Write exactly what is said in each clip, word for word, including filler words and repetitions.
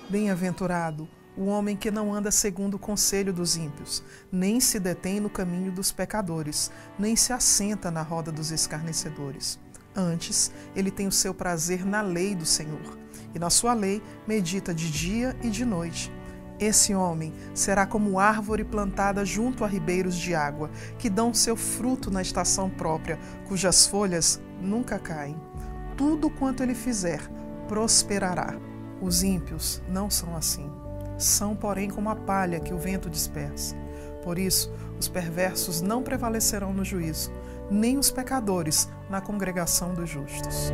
Bem-aventurado o homem que não anda segundo o conselho dos ímpios, nem se detém no caminho dos pecadores, nem se assenta na roda dos escarnecedores. Antes, ele tem o seu prazer na lei do Senhor, e na sua lei medita de dia e de noite. Esse homem será como árvore plantada junto a ribeiros de água, que dão seu fruto na estação própria, cujas folhas nunca caem. Tudo quanto ele fizer prosperará. Os ímpios não são assim. São, porém, como a palha que o vento dispersa. Por isso, os perversos não prevalecerão no juízo, nem os pecadores na congregação dos justos.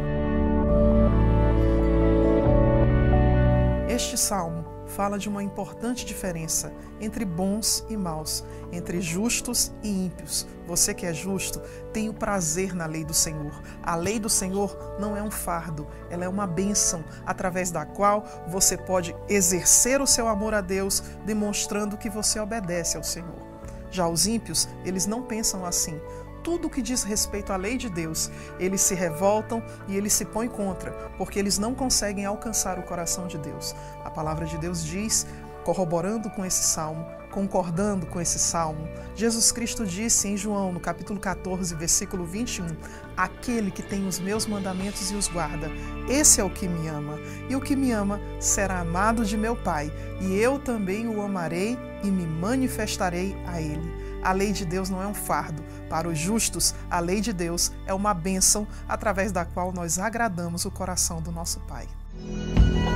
Este salmo fala de uma importante diferença entre bons e maus, entre justos e ímpios. Você que é justo tem o prazer na lei do Senhor. A lei do Senhor não é um fardo, ela é uma bênção através da qual você pode exercer o seu amor a Deus, demonstrando que você obedece ao Senhor. Já os ímpios, eles não pensam assim. Tudo que diz respeito à lei de Deus, eles se revoltam e eles se põem contra, porque eles não conseguem alcançar o coração de Deus. A palavra de Deus diz, corroborando com esse salmo, concordando com esse salmo, Jesus Cristo disse em João, no capítulo quatorze, versículo vinte e um, aquele que tem os meus mandamentos e os guarda, esse é o que me ama, e o que me ama será amado de meu Pai, e eu também o amarei e me manifestarei a ele. A lei de Deus não é um fardo. Para os justos, a lei de Deus é uma bênção através da qual nós agradamos o coração do nosso Pai.